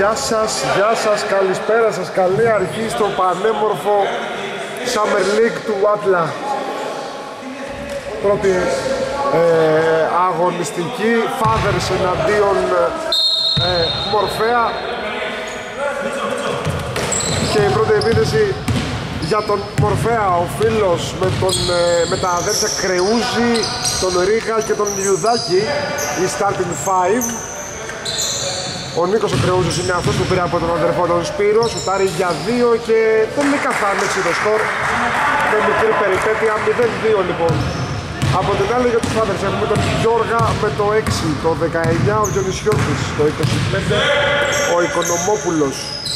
Γεια σας, καλησπέρα σας, καλή αρχή στο πανέμορφο Summer League του Άτλα. Πρώτη αγωνιστική, Fathers εναντίον Μορφέα. Και η πρώτη επίθεση για τον Μορφέα, ο φίλος με τα αδέρφια Κρεούζη, τον Ρίγα και τον Λιουδάκη, η starting 5. Ο Νίκος ο Κρεούζος είναι αυτός που πήρε από τον αδερφό τον Σπύρο, σουτάρει για 2 και τελικά θα άνοιξει το σκορ με μικρή περιπέτεια, 0-2 λοιπόν. Από την άλλη για τους Fathers έχουμε τον Γιώργα με το 6, το 19 ο Διονυσιώτης, το 25 ο Οικονομόπουλος,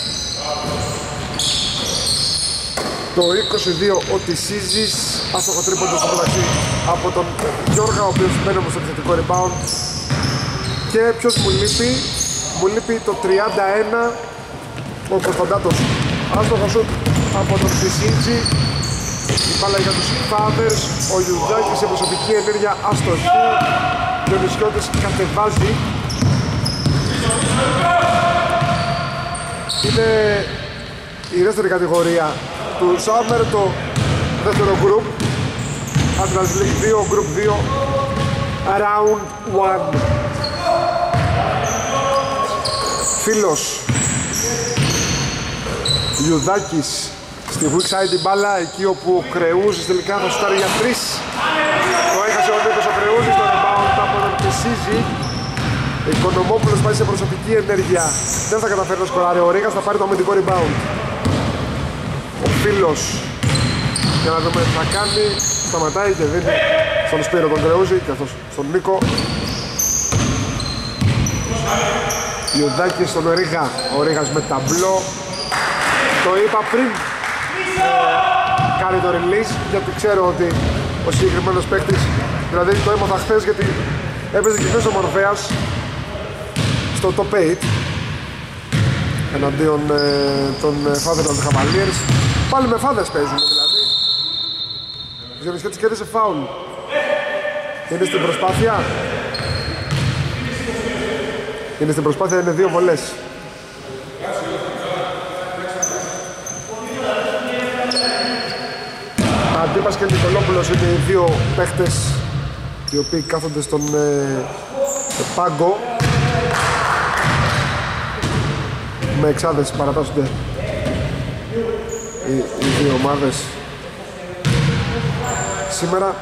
το 22 ο Τισίζης, άστοχο τρίποντο στο μεταξύ από τον Γιώργα, ο οποίος μπαίνει όμως στο επιθετικό rebound. Και ποιος μου λείπει το 31 ο Κωνσταντάτος, άστοχο σουτ από τον Τισίζη. Η μπάλα για τους Fathers, ο Ιουδάκης σε προσωπική ενέργεια αστοχή, ο Διονυσιώτης κατεβάζει. Είναι η δεύτερη κατηγορία του Summer, το δεύτερο group, Atlas League 2, group 2, round 1. Φίλος Ιουδάκης στη weak side την μπάλα, εκεί όπου ο Κρεούζης τελικά θα σουτάρει για 3. Το έχασε ο Νίκος ο Κρεούζης, το rebound από τον Τεσίζη. Ο Οικονομόπουλος πάει σε προσωπική ενέργεια, δεν θα καταφέρει να σκοράρει, ο Ρίγας θα πάρει το αμυντικό rebound. Ο φίλος, για να δούμε τι θα κάνει, σταματάει και δίνει στον Σπύρο τον Κρεούζη και αυτός στον Νίκο. Ιουδάκης στον Ρίγα, ο Ρίγας με ταμπλό. Το είπα πριν κάνει το release, γιατί ξέρω ότι ο συγκεκριμένος παίκτης, δηλαδή το έμαθα χθες γιατί έπαιζε και χθες ο Μορφέας στο top 8 εναντίον των Fathers των Cavaliers. Πάλι με Fathers παίζουν δηλαδή. Ο Διονυσιώτης κέρδισε φάουλ. Είναι στην προσπάθεια. Είναι 2 βολές. Αντίπας και Νικολόπουλος είναι οι δύο παίχτες οι οποίοι κάθονται στον πάγκο. Με εξάδες παρατάσσονται οι δύο ομάδες σήμερα.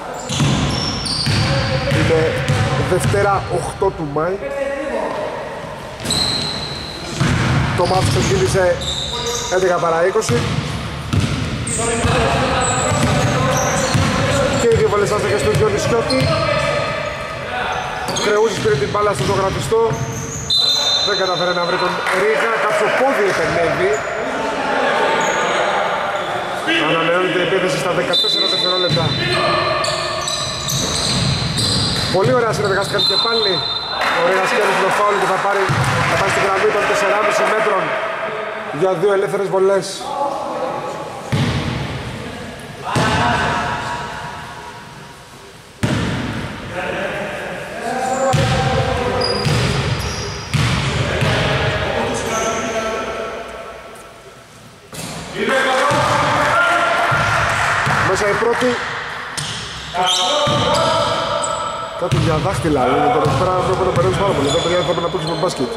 Είναι Δευτέρα 8 του Μάη. Το μάτς ξεκίνησε 11 παρά 20 και οι δύο βολές άστοχες του Διονυσιώτη. Ο Κρεούζης πήρε την μπάλα στο ζωγραφιστό, δεν καταφέρε να βρει τον Ρίγα, κάποιο πόδι επενεύει. Ανανεώνεται η επίθεση στα 14 δευτερόλεπτα. Πολύ ωραία συνεργάστηκαν και πάλι. Ο Ρίγας κέρδισε το φάουλ και θα πάει στην γραμμή των 4,5 μέτρων για 2 ελεύθερες βολές. Μέσα η πρώτη. Κάτι για δάχτυλα, είναι τώρα πέρα πρέπει να περνάμε πάρα πολύ. Εδώ παιδιά θα πρέπει να παίξουμε μπάσκετ.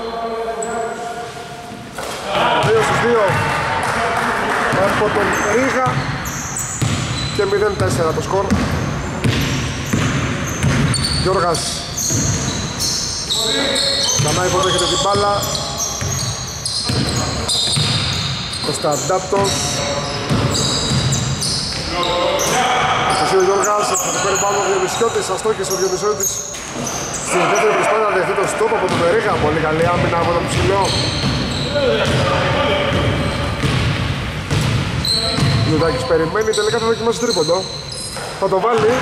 2 στους 2 από τον Ρίγα και 0-4 το σκορ. Γιώργας ξανά υποδέχεται την μπάλα. Κωνσταντάτος. Ο Γιώργας, το παίρνει πάνω ο Διονυσιώτης, αστόχησε ο Διονυσιώτης στη δεύτερη προσπάθεια να δεχτεί το στόπ από τον Ρίγα. Πολύ καλή άμυνα από τον ψηλό. Λουδάκης περιμένει, τελικά θα δοκιμάσει τρίποντο. Θα το βάλει.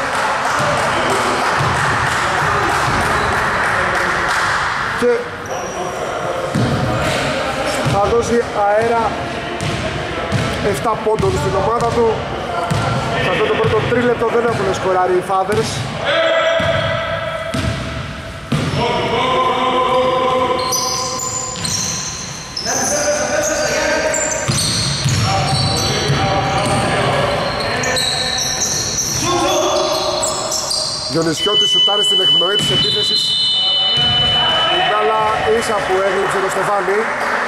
Και θα δώσει αέρα 7 πόντων στην ομάδα του. Σε αυτό το πρώτο τρίλεπτο δεν έχουν σκοράρει οι Fathers. Διονυσιώτης σουτάρει στην εκπνοή της επίθεσης. Η μπάλα ίσα που έγλειψε το Στεφάνι.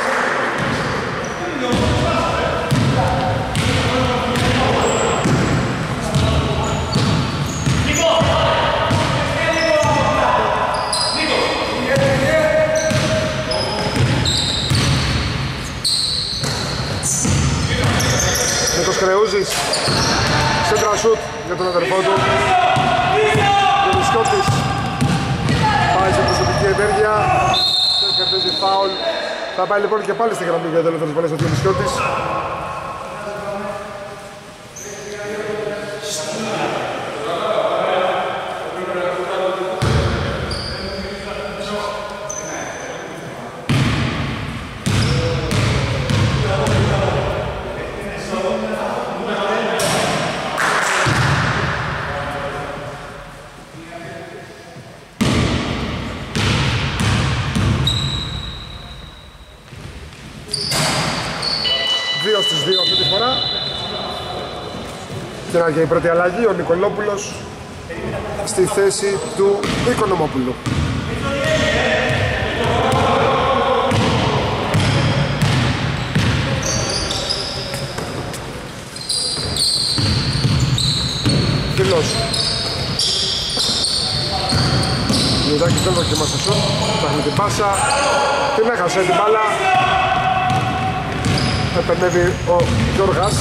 Νίκος Κρεούζης, σέντρα σουτ για τον αδερφό του. Διονυσιώτης πάει σε προσωπική ενέργεια και κερδίζει φάουλ. Θα πάει λοιπόν και πάλι στη γραμμή για το ελεύθερος βολές ο Διονυσιώτης. Στις δύο αυτή τη φορά. Και να και η πρώτη αλλαγή, ο Νικολόπουλος στη θέση του Οικονομόπουλου. Φίλος Ιουδάκης δεν δοκιμάσε σουτ, ψάχνει την πάσα, την έχασε την μπάλα. Επενεύει ο Γιώργας.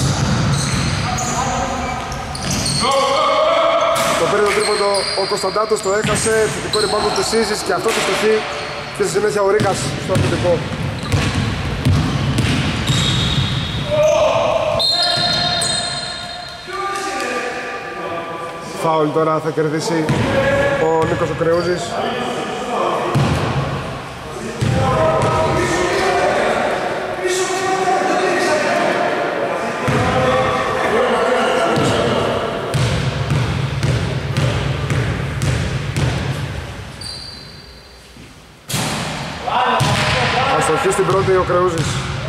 Το παίρνει το τρίποντο ο Κωνσταντάτος, το έχασε. Θετικό rebound του Σίζης και αυτό το στοχή. Και στη συνέχεια ο Ρίκας στο αμυντικό. Φάουλ τώρα θα κερδίσει ο Νίκος ο Κρεούζης. Αστοχή στην πρώτη ο Κρεούζης.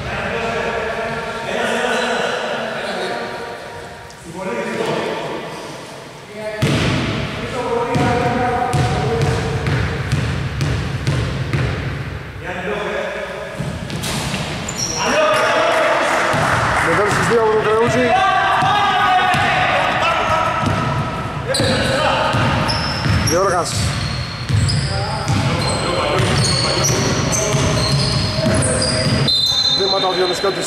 Μετά στις δύο από τον Κρεούζη. Γιώργας. Βήματα ο Διονυσιώτης.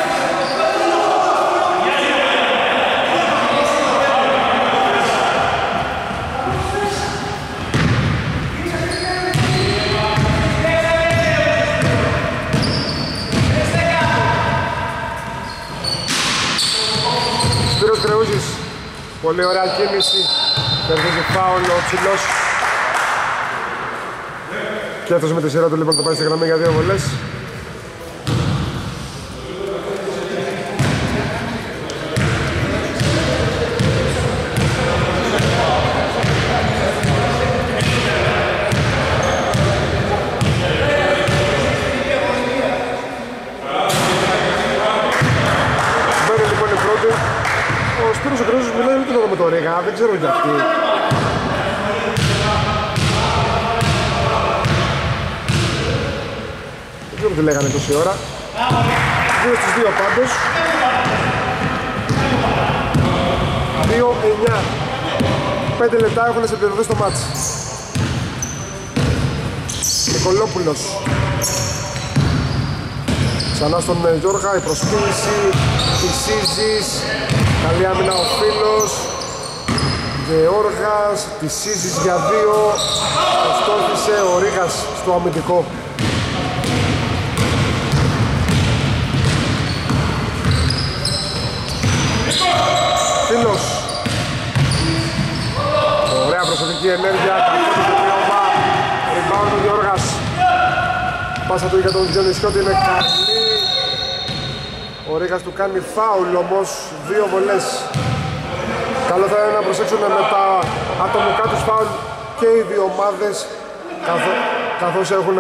Σπύρος Κρεούζης. Πολύ ωραία κίνηση. Κερδίζει φάουλ ο ψηλός. Και αυτός με τη σειρά του λοιπόν το πάει στη γραμμή για δύο βολές. Ο Σπύρος ο Κρεούζης μιλάει όλη την ώρα με το Ρίγα, δεν ξέρω γιατί. Δεν ξέρω τι λέγανε τόση ώρα. 2 στις 2 πάντως. 2-9. 5 λεπτά έχουν συμπληρωθεί στο μάτς. Νικολόπουλος. Ξανά στον Γιώργα, η προσποίηση, η Σίζης, καλή άμυνα ο Φίλος, Γεώργας, τη Σίζης για δύο, στόχισε ο Ρίγας στο αμυντικό. Φίλος, ωραία προσωπική ενέργεια, κακό το τελείωμα, rebound ο Γεώργας. Πάσα του για τον Διονυσιώτη είναι καλή. Ο Ρίγας του κάνει φάουλ όμως, δύο βολές. Καλό θα είναι να προσέξουν με τα ατομικά τους φάουλ και οι δύο ομάδες καθώς έχουν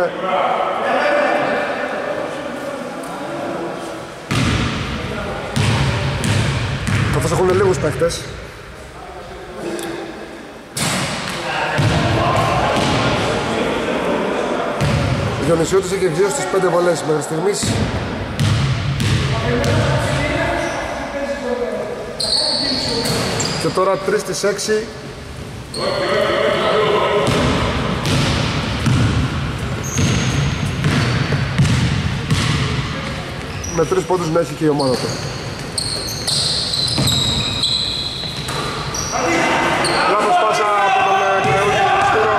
λίγους παίκτες. Διονυσιώτης έχει 2 στις 5 βολές μέχρι στιγμής. Και τώρα 3 στις 6. Με 3 πόντους να έχει και η ομάδα του. Λάθος πάσα από τον Κρεούζη Χριστήρο.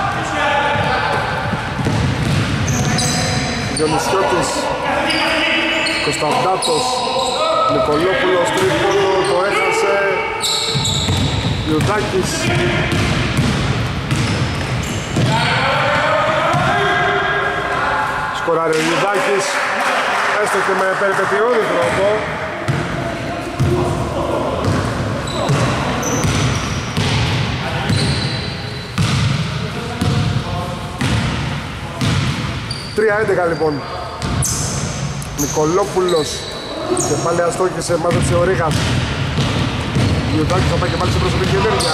Διονυσιώτης, Κωνσταντάτος, Νικολόπουλος, τρίποντο, το έχασε. Ιουδάκης. Σκοράρει ο Ιουδάκης, έστω και με περιπετειώδη τρόπο. Τρία 11 λοιπόν. Νικολόπουλος και πάλι αστόχησε, μάζεψε ο Ρίγας. Ιουδάκης θα πάει και πάλι σε προσωπική ενέργεια.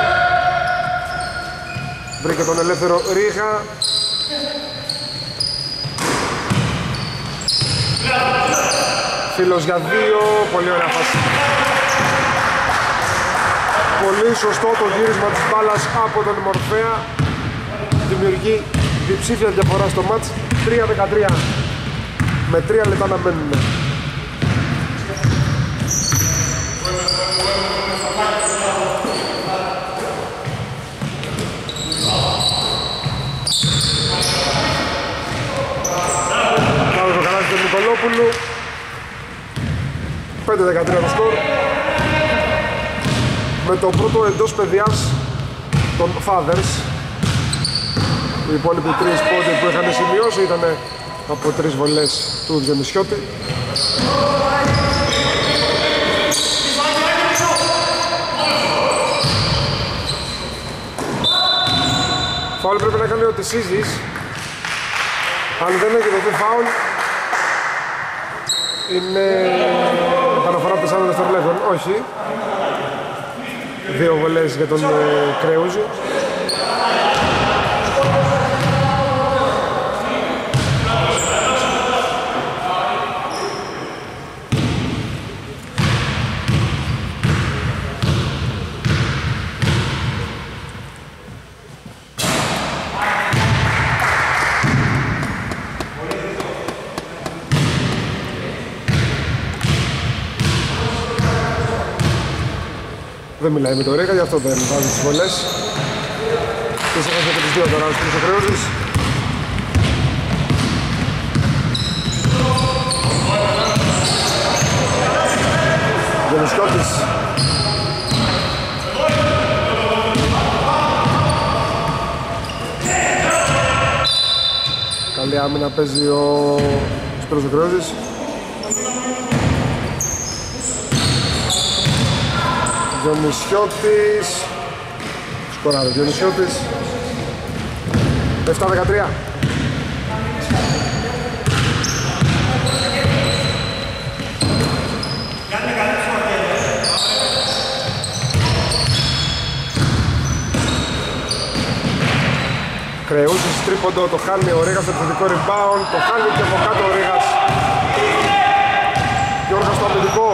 Βρήκε τον ελεύθερο Ρίγα. Φίλος για 2, πολύ ωραία φάση. Πολύ σωστό το γύρισμα της μπάλας από τον Μορφέα. Δημιουργεί διψήφια διαφορά στο μάτς. 3-13 με 3 λεπτά να μένουν. Πάμε το καλάθι του Νικολόπουλου. 5-13 το σκορ. Με το πρώτο εντός παιδιάς των Fathers. Οι υπόλοιποι 3 πόντοι που είχαν σημειώσει ήταν από 3 βολές του Διονυσιώτη. Φάουλ πρέπει να κάνει ο Τισίζης. Αν δεν έχει δοθεί φάουλ, είναι επαναφορά από 4 δευτερολέπτων. Όχι. 2 βολές για τον Κρεούζη. Δεν μιλάει με το Ρέκα, γι' αυτό δεν βάζει τις βολές. Τις έχασε και τις 2 τώρα στους Κρεούζης. Διονυσιώτης. Καλή άμυνα παίζει ο Σπύρος Κρεούζης. Διονυσιώτης. Σκοράρει ο Διονυσιώτης. 7-13. Κρεούζης τρίποντο, το χάνει ο Ρίγας στο επιθετικό rebound, το χάνει και από κάτω ο Ρίγας. Γιώργας στο αμυντικό.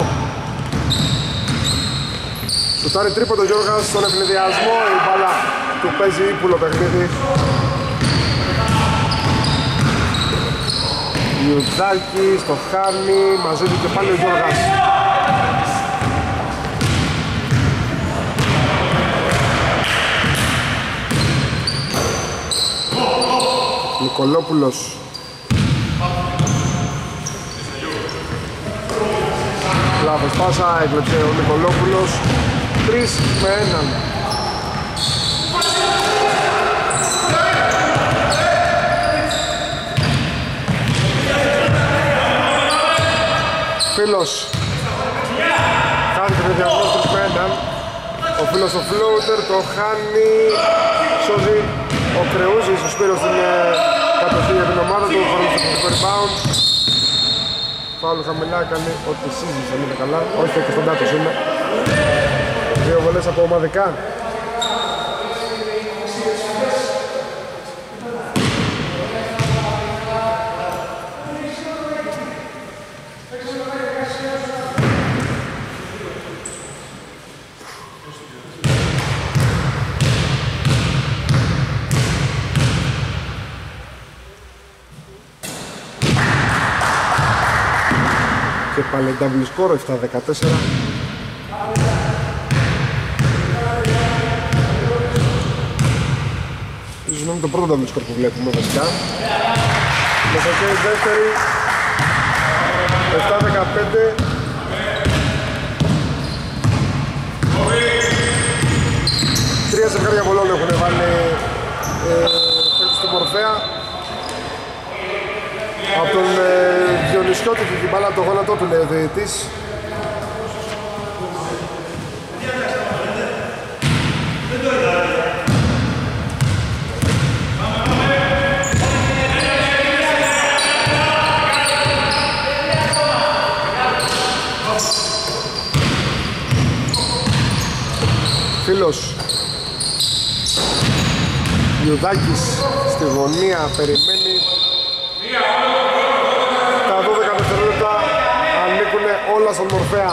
Σουτάρει τρίποντο Γιώργας στον ευνηδιασμό, η μπάλα του παίζει ύπουλο παιχνίδι. Ιουδάκης, το χάνει, μαζί του και πάλι ο Γιώργας. Νικολόπουλος. Λάθος πάσα, έκλεψε ο Νικολόπουλος. 3-1. Φίλος. Χάνει το διαγωνισμό 3-1. Ο Φίλος ο floater το χάνει. Σώζει ο Κρεούζης, ο Σπύρος στην κατοχή για την ομάδα του. Το rebound. Φάουλ χαμηλά, έκανε ό,τι σύζησε, αν είναι καλά. Όχι, και στον Τάτος είναι. 2 βολές από ομαδικά. πάλι double score, 7-14. Ίσως είναι το πρώτο double score που βλέπουμε βασικά. Μέσα και η δεύτερη, 7-15. Τρία ζευγάρια βολών έχουν βάλει παίκτες του Μορφέα. Από τον Διονυσιώτη και την μπάλα το γόνατό του, λέει ο διαιτητής. Φίλος Ιουδάκης στη γωνία περιμένει. Τα 12 δευτερόλεπτα ανήκουν όλα στον Μορφέα.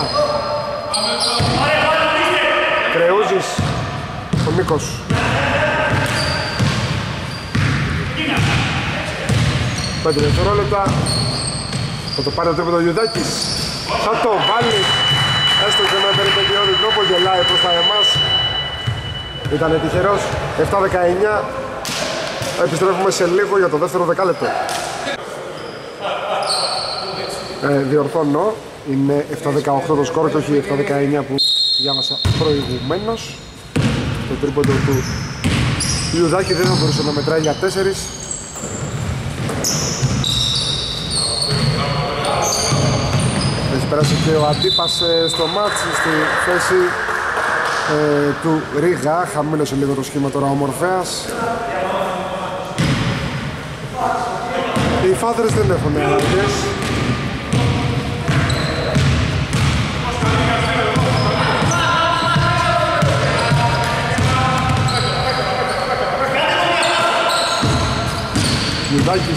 Κρεούζης, ο Νίκος. 5 δευτερόλεπτα. Θα το πάρει το τρίποντο ο Ιουδάκης. Θα το βάλει. Έστω και με περιπετειώδη τρόπο, γελάει προς τα εμάς. Ήτανε τυχερός. 7-19. Επιστρέφουμε σε λίγο για το δεύτερο δεκάλεπτο. Διορθώνω, είναι 7-18 το σκορ και όχι 7-19 που διάβασα προηγουμένως. Το τρίποντο του Ιουδάκη δεν θα μπορούσε να μετράει για 4. Έχει περάσει και ο Αντίπας στο μάτς στη θέση του Ρίγα. Χαμήλωσε λίγο το σχήμα τώρα ο Μορφέας. Οι φάδρες δεν έχουν αλλαγές. Ιουδάκης.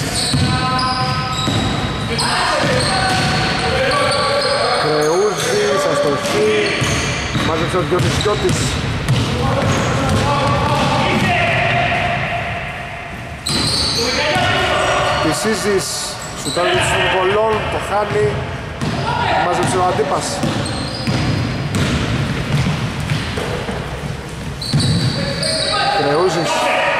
Κρεούζης, αστοχή. Μάζεψε ο Διονυσιώτης. Πισίζης, σουτάρει των βολών, το χάνει. Μάζεψε ο Αντίπας. Κρεούζης.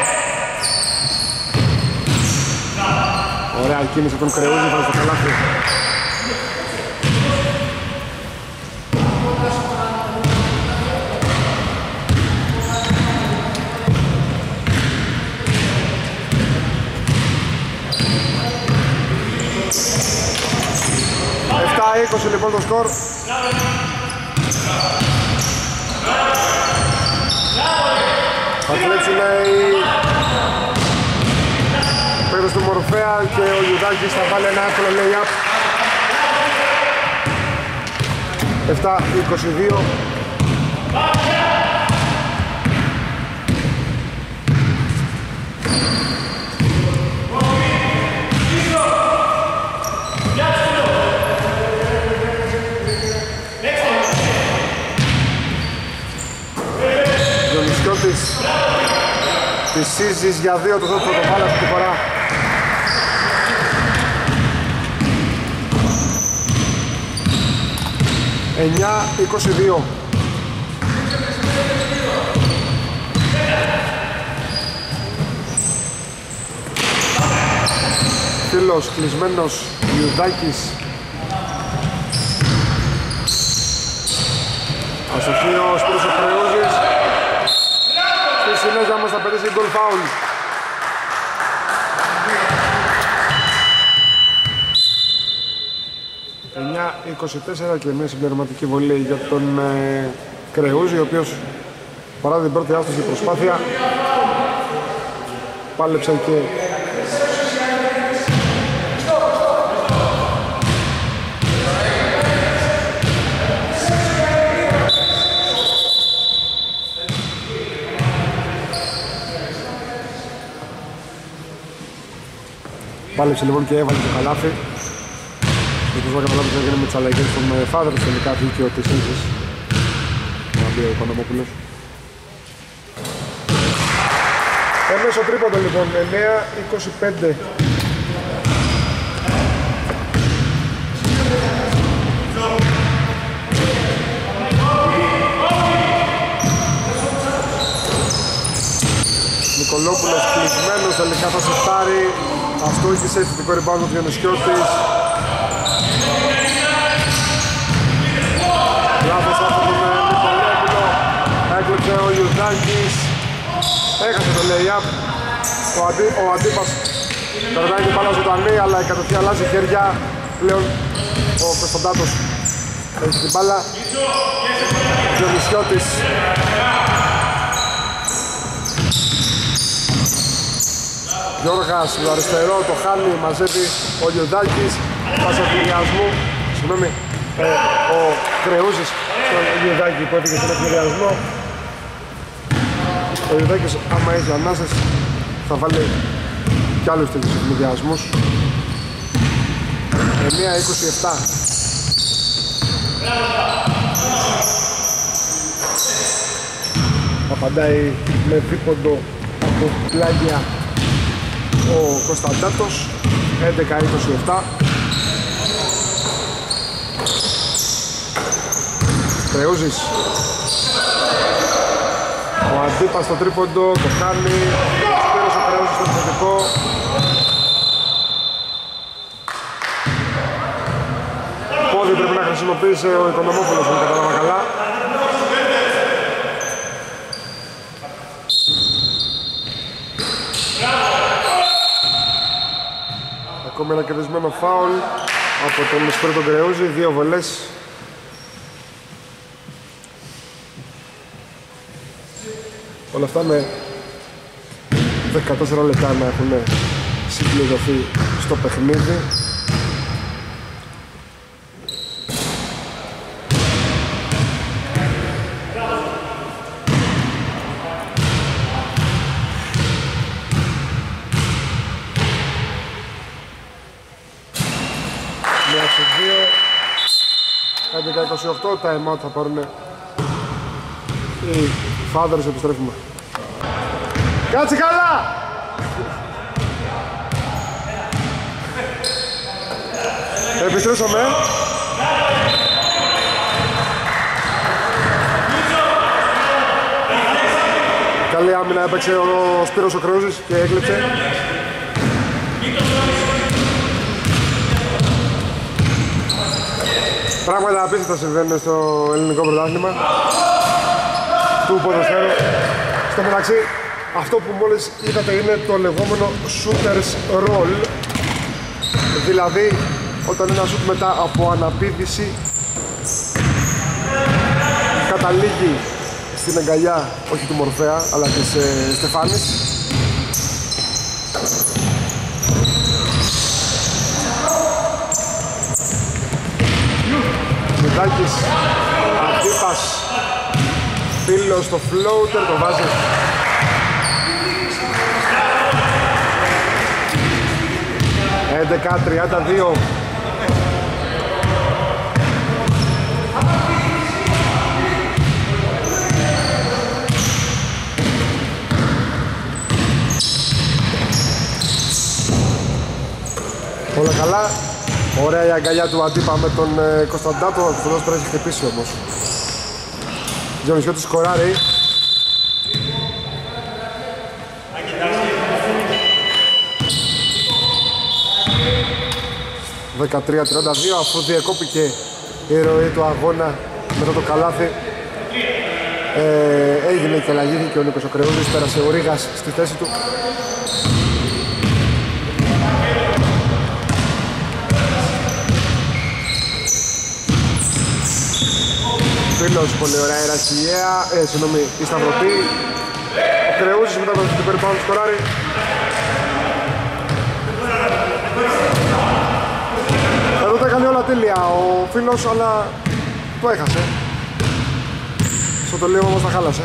Ωραία κίνηση από τον Κρεούζη, βάζει το καλάθι. Είκοσι λοιπόν το σκορ. Θα κλέψουν οι παίκτες του Μορφέα και ο Ιουδάκης θα βάλει ένα εύκολο lay-up. 7-22. Της Σίζης για 2, το θα το βάλει αυτή τη φορά. Εννιά, 22. Φίλος, κλεισμένος, Ιουδάκης. Αστοχίος προς ο Κρεούζης. Στη συνέχεια μας θα πετύσει γκολ φάουλ. Εννιά, 24 και μια συμπληρωματική βολή για τον Κρεούζη, ο οποίος παρά την πρώτη άστοχη προσπάθεια πάλεψε και πάλεψε λοιπόν και έβαλε το καλάθι. Όπως θα καταλάβει θα γίνει με τις αλλαγές των Φάδρες, τελικά βγήκε ο Τεσσίζης. Να μπει ο Οικονομόπουλος. Έμεσο τρίποντο λοιπόν, 9-25. Βασιλόπουλος κλεισμένος, τελικά θα σεφτάρει. Αστόχησε, θετικό rebound ο Διονυσιώτης. Λάθος από τον Νικολόπουλο. Έκλεψε ο Ιουδάκης. Έχασε το lay-up. Ο Αντίπας περνάει την μπάλα ζωντανή, αλλά η κατευθείαν αλλάζει χέρια. Πλέον ο Κωνσταντάτος έχει την μπάλα. Διονυσιώτης. Γιώργας στο αριστερό, το χάνει, μαζεύει ο Λιοντάκης. Πάσα ευκαιριασμού. Συγγνώμη, ο Κρεούζης στον Λιοντάκη που έφυγε στον ευκαιριασμό. Ο Λιοντάκης άμα έχει ανάσες θα βάλει κι άλλους τέτοιους ευκαιριασμούς. 9-27. Απαντάει με δίποντο από πλάγια ο Κωνσταντάτος. 11-27. Κρεούζης. Ο Αντίπας στο τρίποντο, το κάνει. Σπύρος ο Κρεούζης στο επιθετικό. Πόδι πρέπει να χρησιμοποιήσει ο Οικονομόπουλος, αν κατάλαβα καλά. Ακόμη ένα κερδισμένο φάουλ από τον Σπύρο τον Κρεούζη, 2 βολές. Όλα αυτά με 14 λεπτά να έχουν συμπληρωθεί στο παιχνίδι. Μια στις 2, 11-28, time out θα πάρουν οι Φάδερς, επιστρέφουμε. Κάτσε καλά! Επιστρέψαμε. Καλή άμυνα έπαιξε ο Σπύρος ο Κρεούζης και έκλεψε. Πράγματα απίστευτα συμβαίνουν στο ελληνικό πρωτάθλημα του ποδοσφαίρου. Στο μεταξύ, αυτό που μόλις είδατε είναι το λεγόμενο shooters roll. Δηλαδή, όταν ένα σουτ μετά από αναπήδηση καταλήγει στην αγκαλιά, όχι του Μορφέα, αλλά της Στεφάνης. Μιδάκης, Αντίπας, Φίλος στο floater, το βάζει. Έντεκα, 32. Όλα καλά. Ωραία η αγκαλιά του Αντίπα με τον Κωνσταντάτο. Ο Κωνσταντάτος πρέπει να έχει χτυπήσει όμως. Διονυσιώτης σκοράρει. (13-32) αφού διακόπηκε η ροή του αγώνα μετά το καλάθι. Έγινε και αλλαγή και ο Νίκος ο Κρεούζης, πέρασε ο Ρήγας στη θέση του. Φίλος, πολύ ωραία η Ρασιαία, συγγνώμη, η Σταυρωτή. Ο Κρεούζης μετά από το περιπάνω σκοράρει. Εδώ τα έκανε όλα τέλεια ο Φίλος, αλλά το έχασε. Στο τελείωμα όμως τα χάλασε.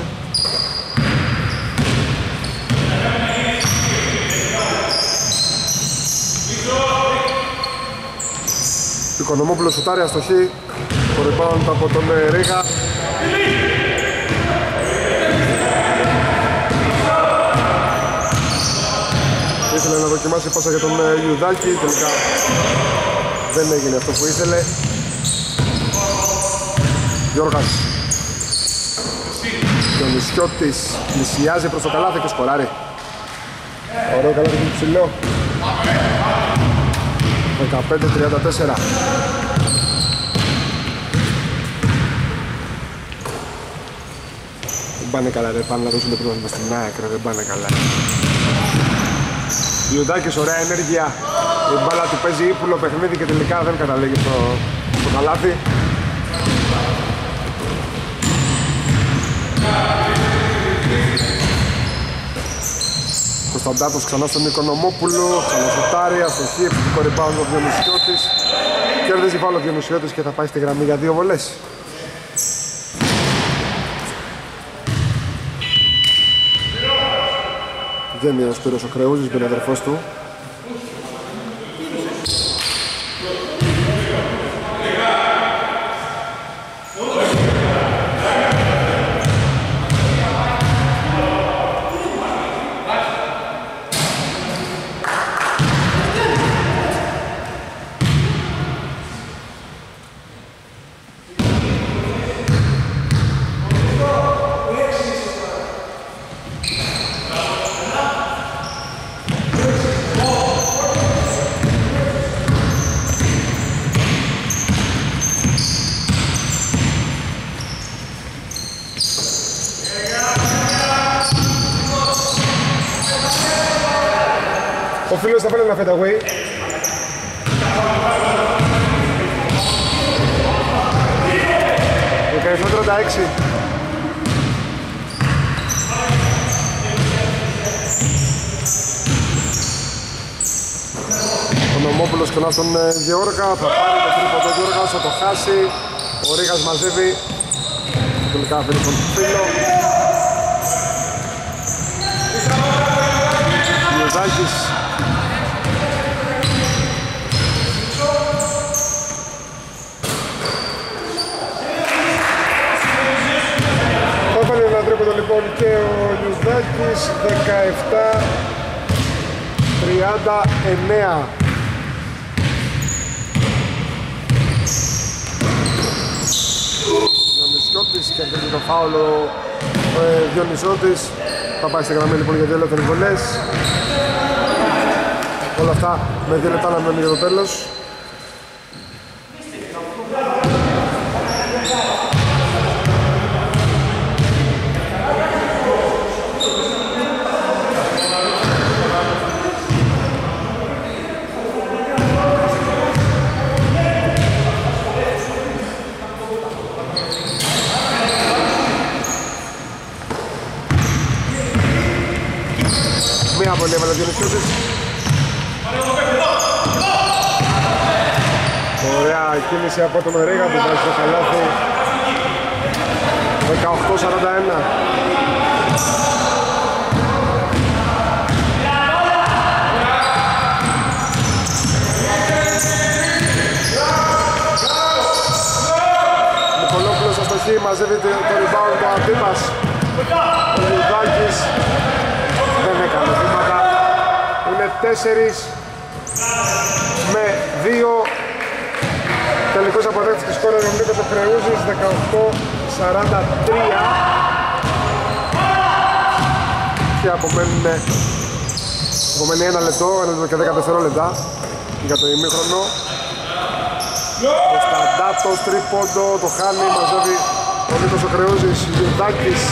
Οικονομόπουλος σουτάρει αστοχή. Το rebound από τον Ρίγα. Ήθελε να δοκιμάσει πάσα για τον Ιουδάκη, τελικά δεν έγινε αυτό που ήθελε. Γιώργας Διονυσιώτης πλησιάζει προς το καλάθι και σκοράρει. Ωραίο καλάθι του ψηλό. 15-34. Δεν πάνε καλά ρε, πάνε να δώσουν το πρόβλημα στην άκρα, δεν πάνε καλά. Λιουδάκης, ωραία ενέργεια. Η μπάλα του παίζει ύπουλο παιχνίδι και τελικά δεν καταλήγει στο καλάθι. Κωνσταντάτος ξανά στον Οικονομόπουλο, ξανασουτάρει, αστοχή, επιθετικό rebound ο Διονυσιώτης. Κέρδιζε φάουλ ο Διονυσιώτης και θα πάει στη γραμμή για 2 βολές. Βγαίνει ο Σπύρος ο Κρεούζης με τον αδερφός του. Ο φίλος θα πάρει ένα fade away. Ο 17-36. Ο Νομόπουλος κοντά στον Γεώργα, θα πάρει το τρίποντο του Γεώργας, θα το χάσει. Ο Ρίγας μαζεύει. Τελικά αφήνει τον φίλο. Λιουδάκης. Τρίποντο λοιπόν και ο Λιουδάκης, 17-39. Διονυσιώτης κερδίζει το φάουλ ο Διονυσιώτης. Θα πάει στη γραμμή λοιπόν για 2 ελεύθερες βολές. Όλα αυτά με 2 λεπτά να μένουν για το τέλος. Μία πολύ έβαλε ο Διονυσιώτης. Ωραία κίνηση από τον Ρίγα που βάζει το καλάθι. 18-41. Νικολόπουλος αστοχή, μαζεύει το rebound του Αντίπας. Ο Λιουδάκης δεν έκανε βήματα. Είναι 4 με 2. Τελικός αποδέκτης της σκόρας ο Νίκος ο Κρεούζης, 18-43. Και απομένει 1 λεπτό, 1 λεπτό και 10 δευτερόλεπτα για το ημίχρονο. Ο Σταντάτος τρίποντο, το χάνει, μαζεύει ο Νίκος ο Κρεούζης, Λιουδάκης.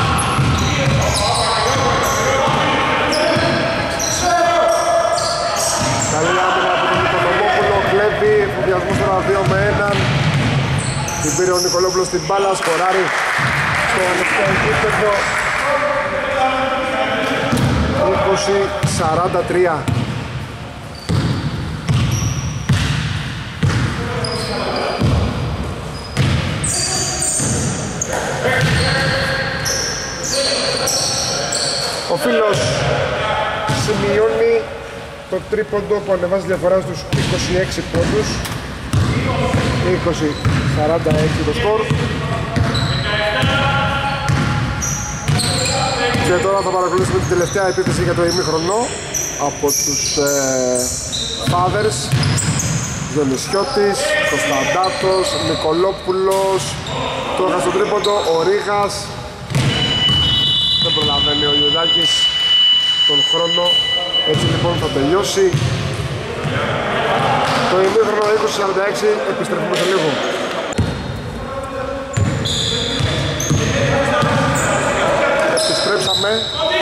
Καλή άμυνα από τον Νικολόπουλο, κλέβει, εφοδιασμός τώρα 2 με 1. Την πήρε ο Νικολόπουλος στην μπάλα, σκοράρει στο ανοιχτό επίπεδο. 20-43. Ο φίλος σημειώνει το τρίποντο που ανεβάζει διαφορά στους 26 πόντους. 20-46 το σκορ. Και τώρα θα παρακολουθήσουμε την τελευταία επίθεση για το ημίχρονο από τους Fathers. Διονυσιώτης, Κωνσταντάτος, Νικολόπουλος. Τώρα στο τρίποντο ο Ρίγας. Δεν προλαβαίνει ο Λιουδάκης τον χρόνο. Έτσι λοιπόν θα τελειώσει το ημίχρονο 20-46, επιστρέφουμε σε λίγο. Επιστρέψαμε.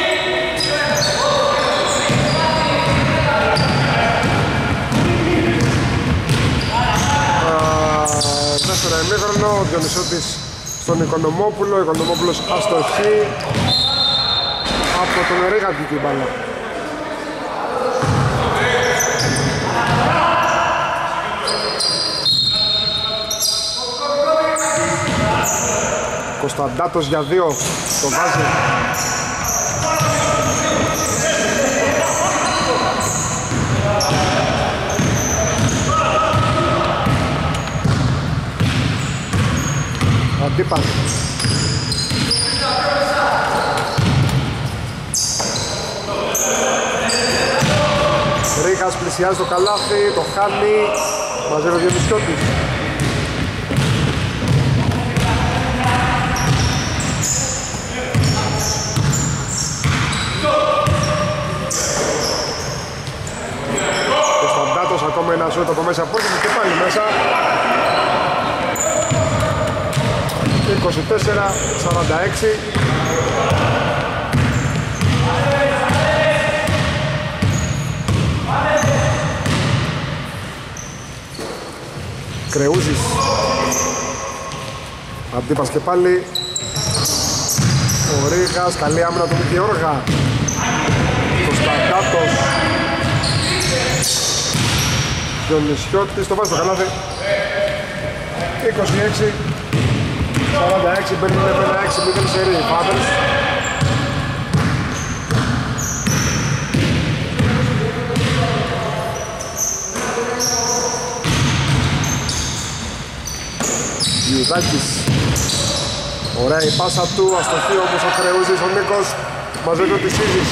Δεύτερο ημίχρονο, ο Διονυσότης στον Οικονομόπουλο, ο Οικονομόπουλος αστοχή από τον Ρίγαντη την μπάλα. Κωνσταντάτος για 2, το βάζει. Αντίπας. Ρίγας πλησιάζει το καλάθι, το χάνει, μαζεύει ο Διονυσιώτης. Κωνσταντάτος ακόμα ένα σούτ από μέσα από και πάλι μέσα. 24-46. Κρεούζης. Αντίπας και πάλι. Ο Ρίγας, καλή άμυνα του Γεώργα. Κωνσταντάτος. Διονυσιώτης, το βάζει το καλάθι. 26. 46, μπαίνει με ένα 6-0 σερί, Φάβελς. Ιουδάκης. Ωραία η πάσα του, αστοχή όμως ο Κρεούζης, ο Νίκος μαζεύει ο Τισίζης.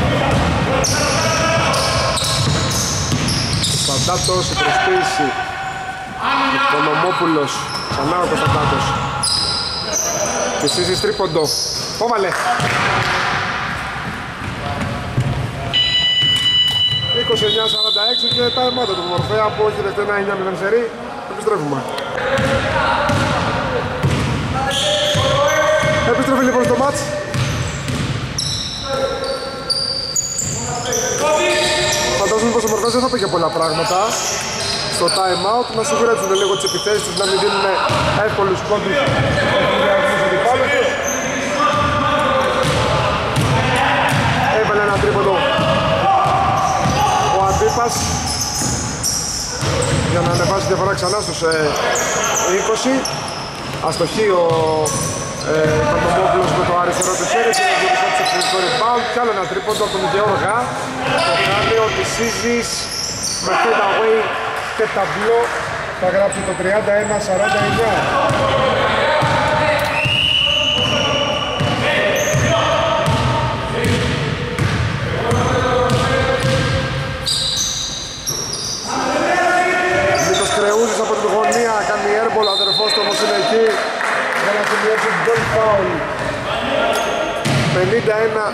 Ο Κωνσταντάτος, η προσποίηση. Ο Κονομόπουλος, ξανά ο Κωνσταντάτος. Τισίζης τρίποντο. Πόβαλε. 29-46 και τα εμάτα του Μορφέα που έχει δεχτεί ένα 9-0 σερί. Επιστρέφουμε. Επιστρέφει λοιπόν στο μάτς. Φαντάζομαι πως ο Μορφέας δεν θα πει και πολλά πράγματα στο time out, να σιγουρέψουν λίγο τις επιθέσεις τους, να μην δίνουν εύκολους πόντους στους αντιπάλους τους. Έβαλε ένα τρίποντο ο Αντίπας για να ανεβάσει τη διαφορά ξανά στους 20. Αστοχή ο Παντομόπουλος με το αριστερό του χέρι και να το rebound. Κι άλλο ένα τρίποντο από τον Γεώργα. Το κάνει ο Τισίζης με fade away και ταμπλό. Θα γράψει το 31-49. Νίκος Κρεούζης από την γωνία κάνει airball, αδερφός του όμως είναι εκεί για να σημειώσει goal foul. 51.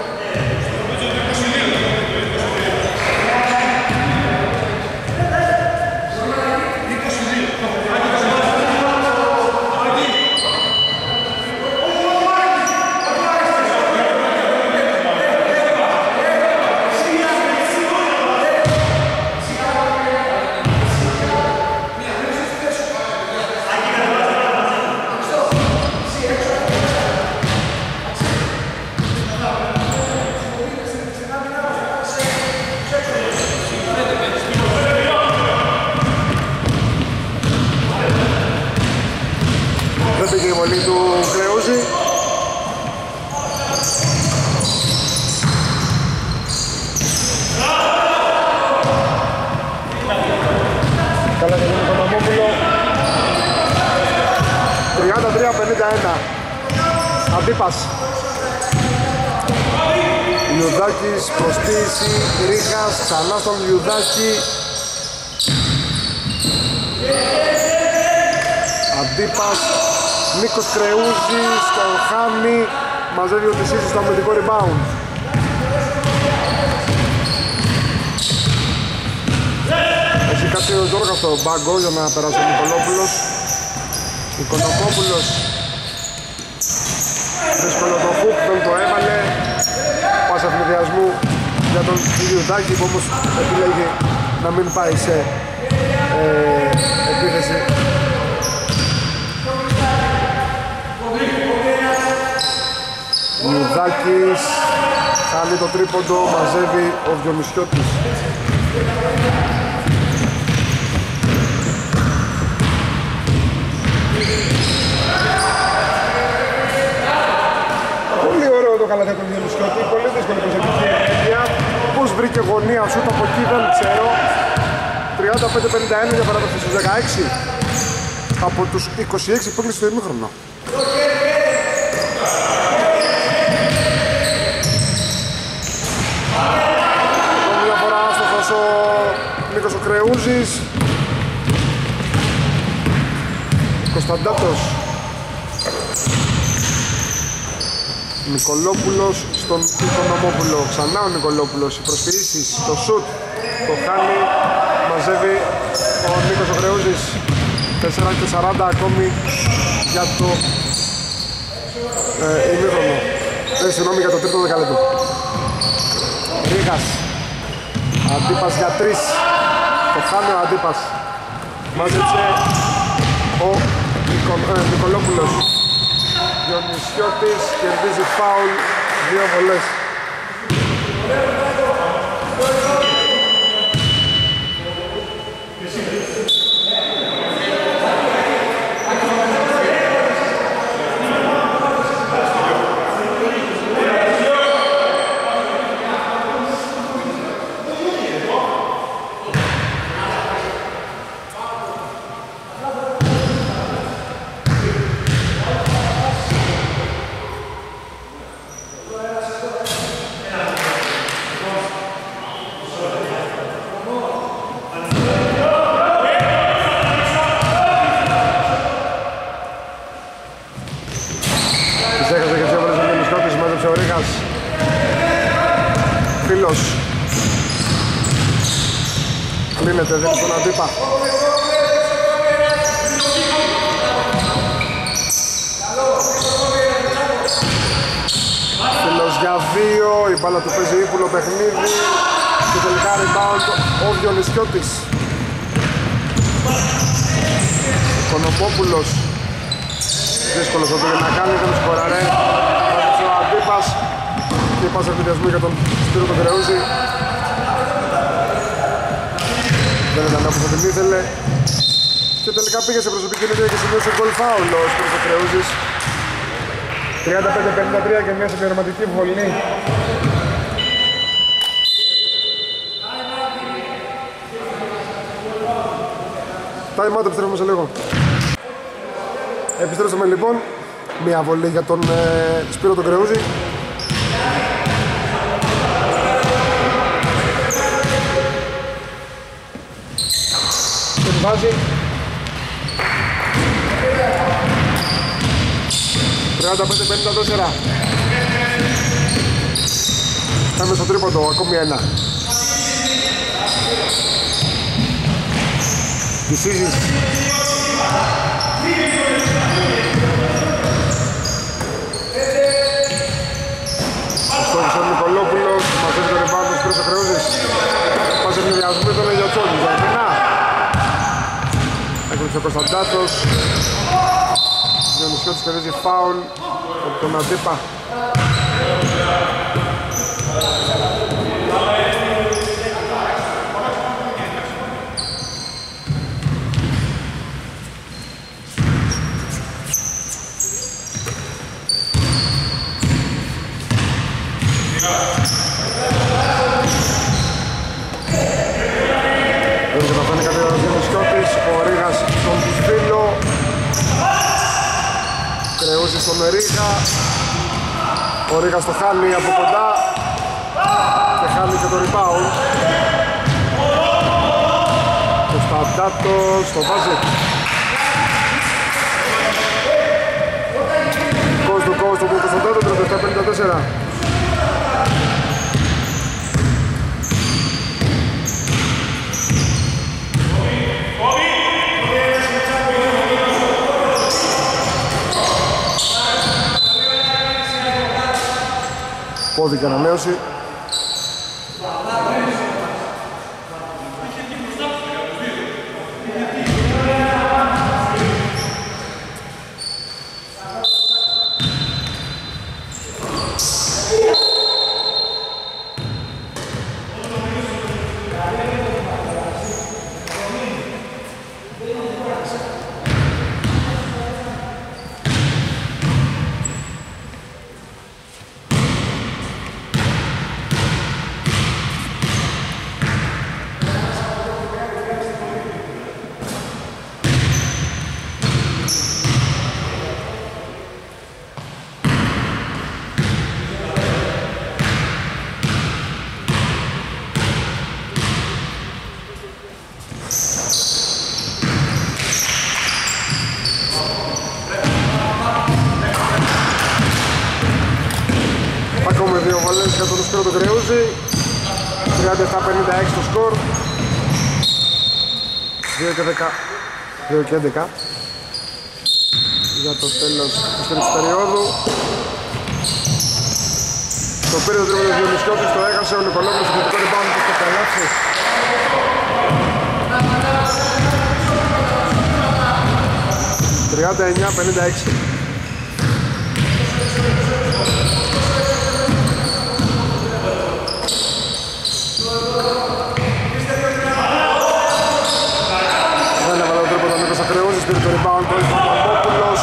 Η βολή του Κρεούζη. Καλά για τον Οικονομόπουλο. 33-51. Αντίπας. Λιουδάκης, προσποίηση, Ρίγας, ξανά στον Λιουδάκη. Αντίπας. Νίκος Κρεούζης, τον χάνει, μαζεύει ο Τισίζης στο αμυντικό rebound. έχει κάτσει ο Ζόργας στο μπάγκο για να περάσει ο Νικολόπουλος. Οικονομόπουλος. Δύσκολο το χουκ, δεν το έβαλε. Πάσα ευνηδιασμού για τον Ιουδάκη που όμως επιλέγει να μην πάει σε επίθεση. Ιουδάκης χάνει το τρίποντο, μαζεύει ο Διονυσιώτης. Πολύ ωραίο το καλάθι του Διονυσιώτη, πολύ δύσκολη προσωπική ενέργεια. Πώς βρήκε γωνία σου από εκεί δεν ξέρω. 35-51 για παράδοση στους 16 από τους 26 που έκλεισε το ημίχρονο. Μια φορά άστοχος ο Νίκος ο Κρεούζης. Κωνσταντάτος. Νικολόπουλος στον Οικονομόπουλο. Ξανά ο Νικολόπουλος. Οι προσποιήσεις, το σουτ το χάνει. Μαζεύει ο Νίκος ο Κρεούζης. 4:40 ακόμη για το ημίχρονο. Συγγνώμη, για το τρίτο δεκαλέπτο. Ρίγας. Αντίπας για 3. Το χάνει ο Αντίπας. Μάζεψε ο Νικολόπουλος. Διονυσιώτης κερδίζει φάουλ, 2 βολές. Φίλος κλείνεται, δεν είναι τον Αντίπα. Φίλος για 2, η μπάλα του παίζει ύπουλο παιχνίδι και τελικά rebound ο Διονυσιώτης. Κονοπόπουλος δύσκολος αυτό για να κάνει, δεν σκοράρε. Ο Αντίπας και πάσα ευνηδιασμού για τον Σπύρο τον Κρεούζη. Δεν ήταν όπως θα την ήθελε. Και τελικά πήγε σε προσωπική ενέργεια και σημείωσε γκολ φάουλ ο Σπύρος ο Κρεούζης. 35-53 και μια συμπληρωματική βολή. Time out, επιστρέφουμε σε λίγο. Επιστρέψαμε λοιπόν. Μια βολή για τον Σπύρο τον Κρεούζη. Βάζει 35-54. Πάμε στο τρίποντο, ακόμη ένα. Decisions. Στόχος ο Νικολόπουλος, μαζεύει το ρεπάντο του Σπύρος ο Κρεούζης. Πάσε ευνηδιασμού τον Ελιοτσόνη, για ένα. Έκρυψε ο Κωνσταντάτος. Διονυσιώτης κερδίζει φάουλ από τον Αντίπα. Δεν καταφέρνει κάτι ο Διονυσιώτης, ο Ρίγας στον Φίλο. Κρεούζης στον Ρίγα. Ο Ρίγας το χάνει από κοντά και χάνει και το rebound. Το Σταντάτος το βάζει. Coast to coast από το Σταντάτο, 37-54. πόδι και ανανέωση. Ακόμη δύο βολές για τον Σπύρο τον Κρεούζη. 37-56 το σκορ. 2 και 11 για το τέλος της τρίτης περίοδου. Το πήρε το τρίποντο του Διονυσιώτης, το έχασε ο Νικολόπουλος, το θετικό rebound που το καλάψει. 39-56. Δεν έβαλε το τρίποντο ο Νίκος Ακρεούζης, πήρε το rebound του Νικολόπουλος.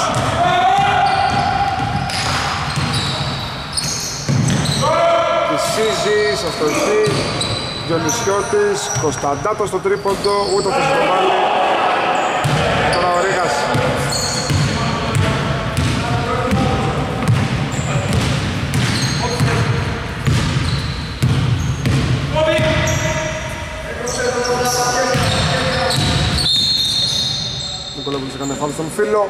Σίζης, αστοχή, Διονυσιώτης, Κωνσταντάτος στο τρίποντο, ούτε θα το βάλει. Τώρα ο Ρίγας. Νικολόπουλος έκανε φάουλ στον φίλο.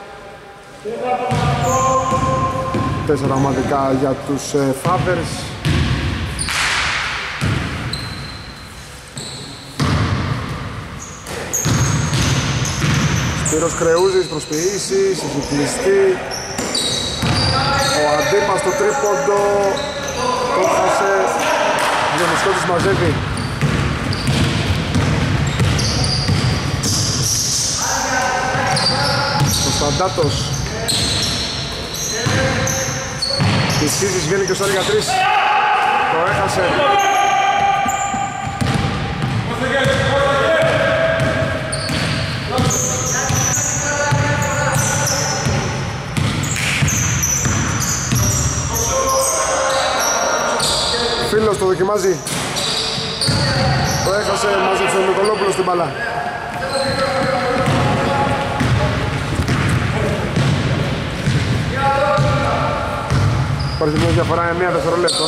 4 ομαδικά για τους Fathers. Σπύρος Κρεούζης, προσποιήσεις, έχει κλειστεί. Ο Αντίπας στο τρίποντο, το χάσε. Διονυσιώτης μαζεύει. Κωνσταντάτος. Η Σίζης βγαίνει και ο Σάρι για 3. Το έχασε. Φίλος το δοκιμάζει. Το έχασε, μάζεψε ο Νικολόπουλος στην μπάλα. Υπάρχει μια διαφορά 9 δευτερολέπτων.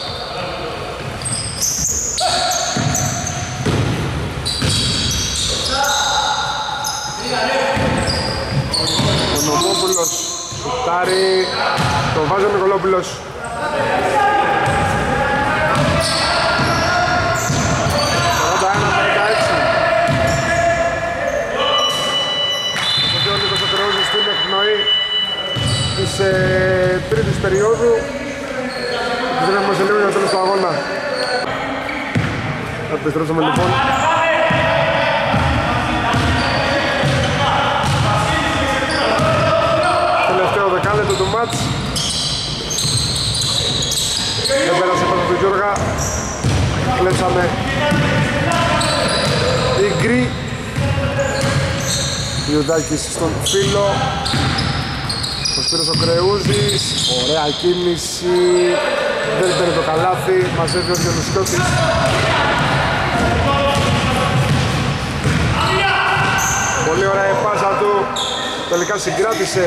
Ο Νομόπουλος σουτάρει, το βάζει ο Νικολόπουλος. Στην εκπνοή της τρίτης περίοδου. Επιστρέφουμε σε λίγο για το τέλος του αγώνα. Επιστρέψαμε λοιπόν. Τελευταίο δεκάλεπτο του μάτς. Δεν πέρασε πάνω του Γιώργα. Κλέψαμε η γκρι. Ιουδάκης στον φίλο. Ο Σπύρος ο Κρεούζης. Ωραία κίνηση. Δεν παίρνει το καλάθι. Μαζεύει ο Διονυσιώτης. Πολύ ωραία η πάσα του. Τελικά συγκράτησε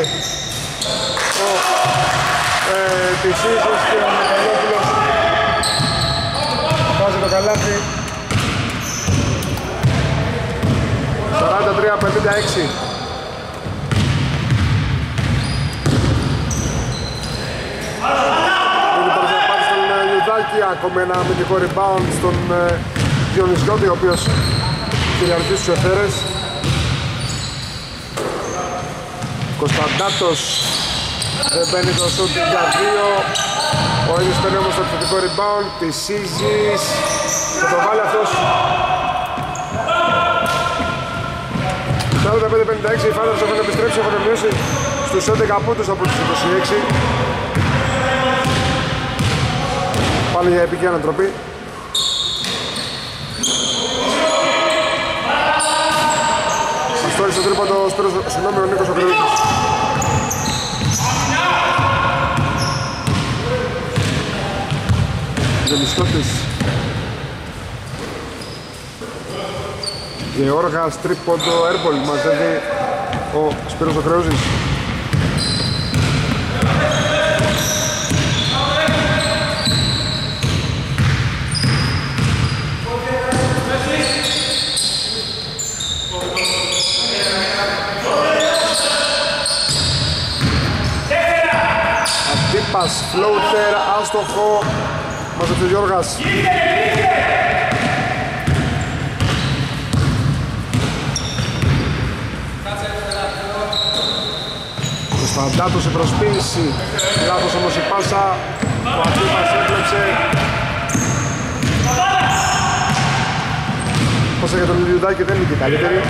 τη Σίζης και ο Νικολόπουλος βάζει το καλάθι. 43-56. Ακόμη ένα αμυντικό rebound στον Διονυσιώτη, ο οποίος κυριαρχεί στους εθέρες. Κωνσταντάτος Δεν μπαίνει το σούτ για 2. Ο ίδιος παίρνει όμως το επιθετικό rebound της Σίζης. Θα το βάλει αυτός. 45-56, οι Thunder έχουν επιστρέψει, έχουν μειώσει στους 11 πόντους από τους 26. Πάλι για επική ανατροπή. Αστόρι στο τρίποντο, συγγνώμη, ο Νίκος ο Κρυβίτης. Ζελισιώτης. Γεώργας, τρίποντο, airball, μαζεύει ο Σπύρος ο Κρεούζης. Αντίπας, floater, άστοχο, μαζεύει ο Γιώργας. Κωνσταντάτος σε προσποίηση, λάθος όμως η πάσα, ο Αντίπας έκλεψε. Πάσα για τον Λιουδάκη δεν είναι και καλύτερη.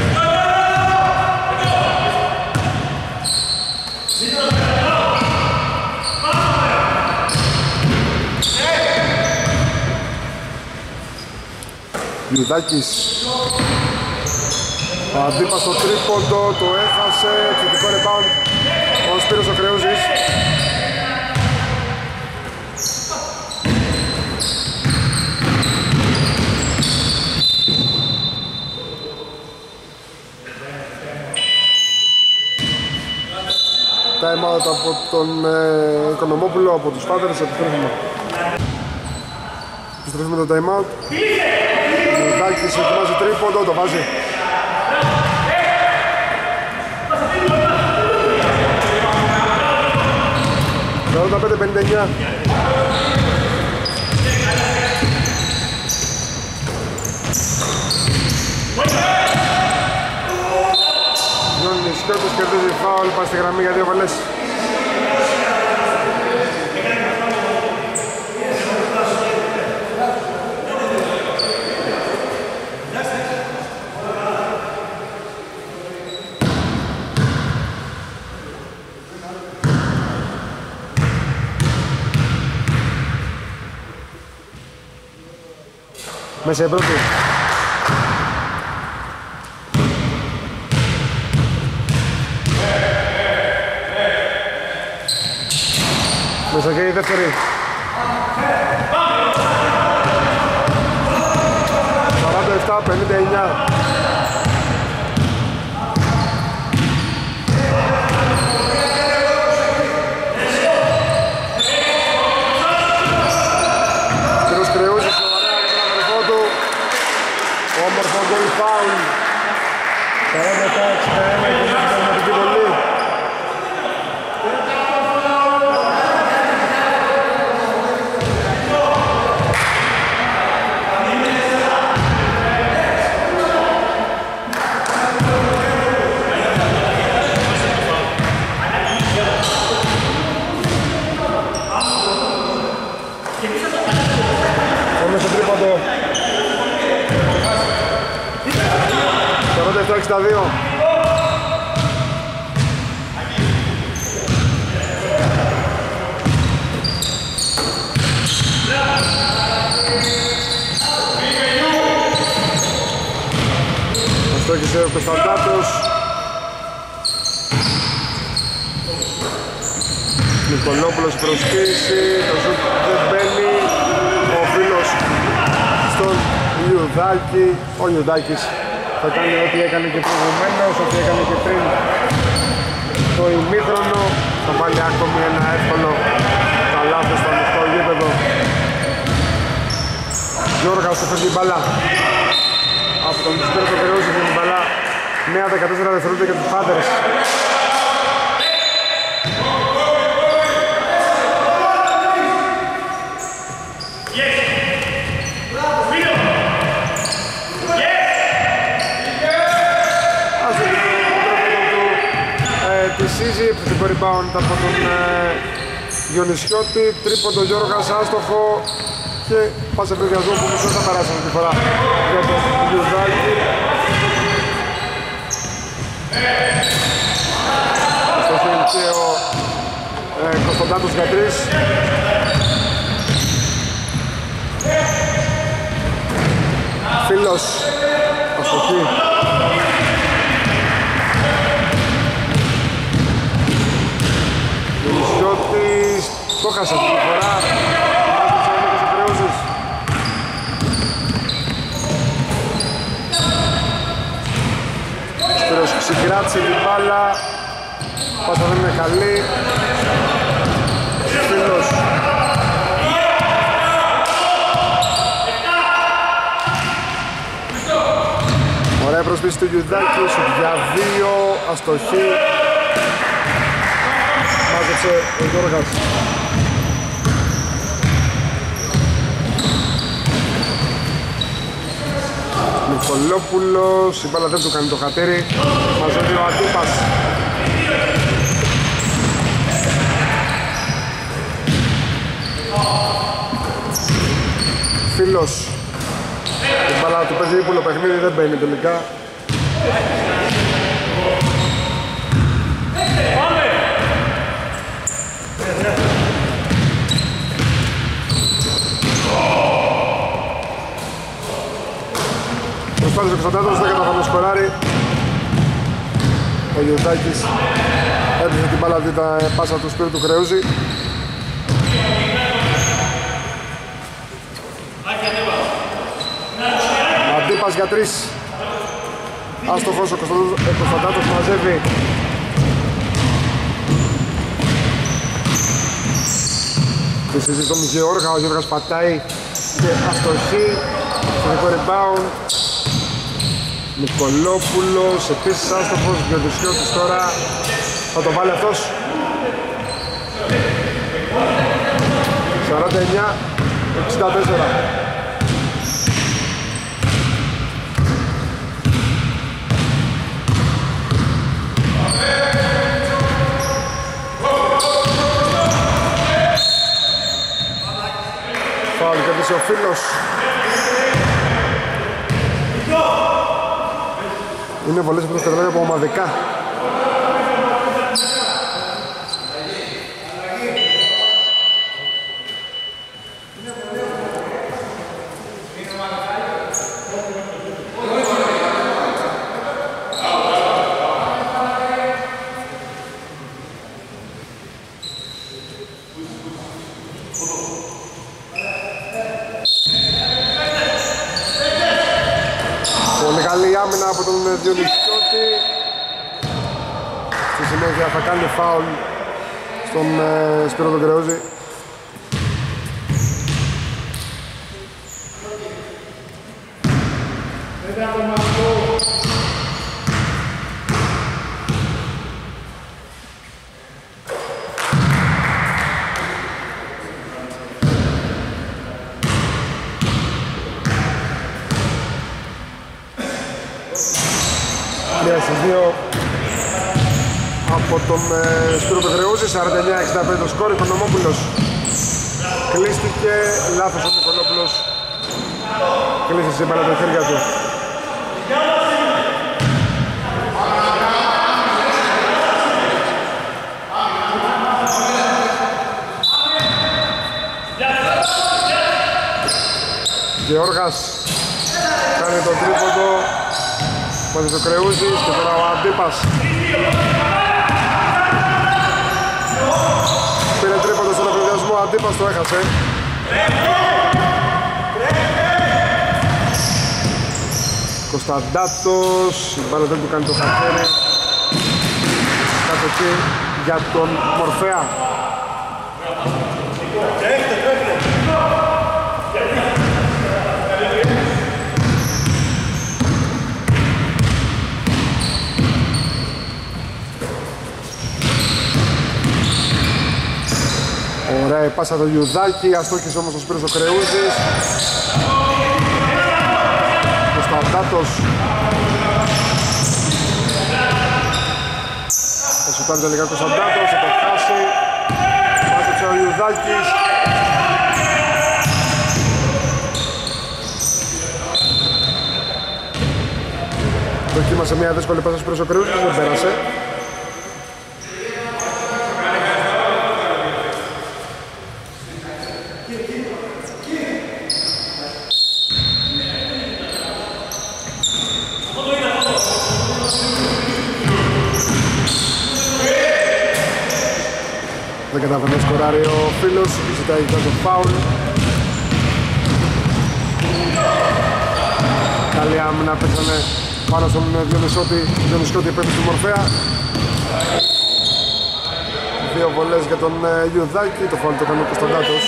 Λιουδάκης. Ο Αντίπας στο τρίποντο, το έχασε, θετικό rebound ο Σπύρος ο Κρεούζης. Time out από τον Οικονομόπουλο, από τους Thunder, επιστρέφουμε το time out. Λιουδάκης ετοιμάζει τρίποντο, το βάζει. 45-59. Γιώνης Σκιώτης κερδίζει φάουλ, πάει στη γραμμή για 2 βολές. Μέσα η πρώτη. Μέσα και η δεύτερη. 47-59. Όμορφο γκολ φάουλ. 47-61 και την πραγματική βολή. Πάμε στο τρίποντο. 47-62. Αστόχησε ο Κωνσταντάτος. Νικολόπουλος προσποίηση, το σουτ δεν μπαίνει. Ο φίλος στον Λιουδάκη, ο Λιουδάκης θα κάνει ό,τι έκανε και προηγουμένως, ό,τι έκανε και πριν το ημίχρονο. Θα βάλει ακόμη ένα εύκολο καλάθι στο ανοιχτό γήπεδο. Γιώργας το φεύγει μπάλα από τον Σπύρο το Κρεούζη, την μπάλα. Νέα 14 δευτερόλεπτα για τους Thunder. Τη Σίζη, επιθετικό rebound από τον Διονυσιώτη, τρίποντο Γιώργας, άστοχο και πάσα ευρωδιασμό που μισό θα περάσει αυτή τη φορά για τον Ιουδάκη. Στο χέρι ο Κωνσταντάτος για 3. Φίλος, αστοχή. Διονυσιώτης, το χάσε αυτή τη φορά. Σπύρος συγκράτησε την μπάλα. Πάσα δεν είναι καλή. Φίλος. Ωραία προσπίση του Γιουδάκη, σου για 2, αστοχή. Μάζεψε ο Γιώργας. Νικολόπουλος, η μπάλα δεν του κάνει το χατήρι. Μαζεύει ο Αντίπας. Φίλος. Η μπάλα του παίζει ύπουλο παιχνίδι, δεν μπαίνει τελικά. Προσπάθησε ο Κωνσταντάτος, δεν καταφέρει να σκοράρει. Ο Γιουδάκης έπισε την μπάλα από την πάσα του Σπύρου του Κρεούζη. Αντίπας για 3. Άστοχος ο Κωνσταντάτος μαζεύει. Τη συζήτηση τον Γεώργα, ο Γιώργας πατάει και αστοχή. Φωνικό rebound. Νικολόπουλος, επίσης άστοχος, Διοντησιώτης τώρα. Θα το βάλει αυτός. 49-64. Φάουλ κερδίσει ο Φίλος. Είναι βολές που το κατεβαίνει από ομαδικά. Από τον Διονυσιώτη. Στη συνέχεια θα κάνει φάουλ στον Σπύρο τον Κρεούζη. Από τον Σπύρο τον Κρεούζη, 49-65 το σκόρ. Ο Νομόπουλος κλείστηκε, λάθος ο Νικολόπουλος. Κλείστηκε σήμερα τα χέρια του. Γεώργας κάνει το τρίποντο. Πόδι το Κρεούζης και τώρα ο Αντίπας. Πήρε τρίποντο στον απειδιασμό, ο Αντίπας το έχασε. Κωνσταντάτος, η μπάλα δεν του κάνει το χαρτέρι. Κατοχή για τον Μορφέα. Ωραία η πάσα το Ιουδάκη, αστόχησε όμως ο Σπύρος ο Κρεούζης. Κωνσταντάτος. Θα σου κάνει τελικά ο Κωνσταντάτος, θα το χάσει. Πάτησε ο Ιουδάκης. Δοκίμασε μια δύσκολη πάσα προς ο Κρεούζης, δεν πέρασε. Δεν κατάφερε να σκοράρει ο φίλος, ζητάει το φάουλ. Καλή άμυνα, πέσανε πάνω στον Διονυσιώτη επέμβει του Μορφέα. Δύο βολές για τον Ιουδάκη, το φάουλ το έκανε ο Κωνσταντάτος.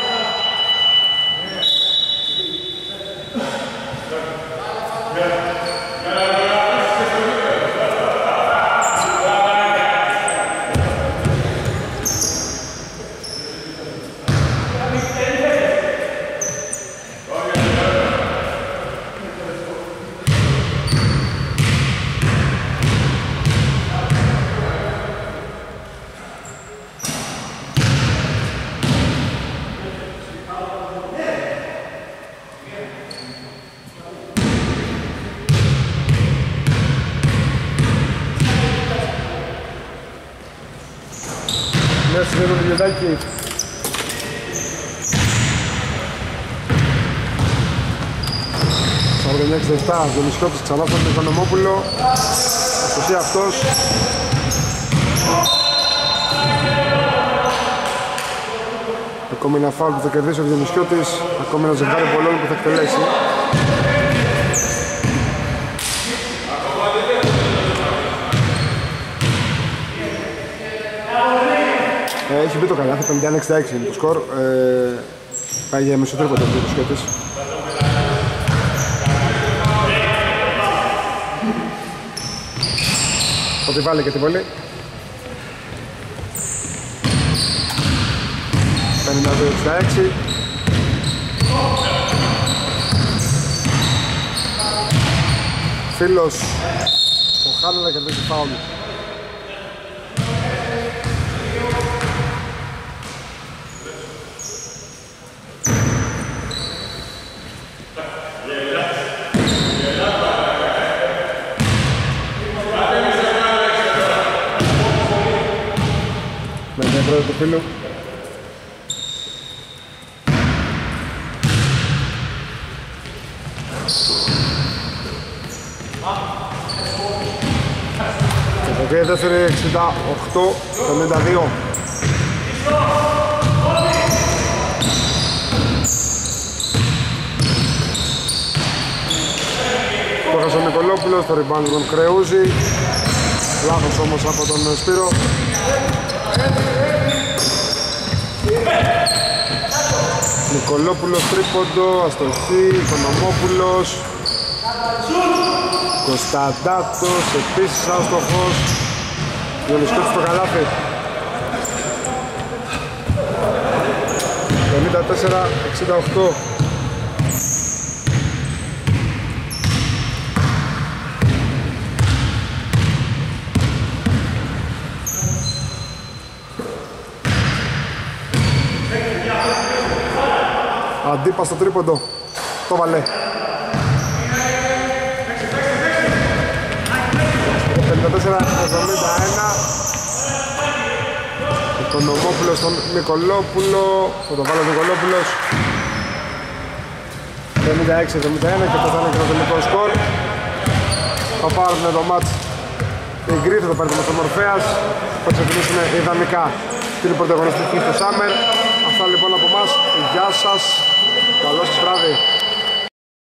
Συνέδω του Ιουδάκη. Σαρδενιά 67, Διονυσιώτης ξανά στον Οικονομόπουλο. Αστοχή αυτός. Ακόμη ένα φάουλ που θα κερδίσει ο Διονυσιώτης. Ακόμη ένα ζευγάρι πολλών που θα εκτελέσει. Έχει μπει το καλάθι, 51-66 είναι το σκορ. Πάει για μεσοτρίπο το Διονυσιώτης. Θα τη βάλει και τη βολή. 52-66. Φίλος ο Χάνελα κερδίσει φάουλ. Με μια πρώτη του φίλου. Και δεύτερη 68-52. Έχασε ο Νικολόπουλος, το rebound τον Κρεούζη. Λάθος όμως από τον Σπύρο. Νικολόπουλος τρίποντο, αστοχή, Οικονομόπουλος. Κωνσταντάτος, επίσης άστοχος. Διονυσιώτης στο καλάθι. 54-68. Αντίπα στο τρίποντο. Το βαλέ. 54-71. Οικονομόπουλος στον Νικολόπουλο. Θα το βάλει ο Νικολόπουλος. 56-71 και αυτό θα είναι και το τελικό σκορ. Θα πάρουν το μάτς η Γκρι, θα το πάρει το Μορφέας. Θα ξεκινήσουν ιδανικά την πρωταγωνιστική στο Summer. Αυτά λοιπόν από εμάς. Γεια σας. Καλό σας βράδυ.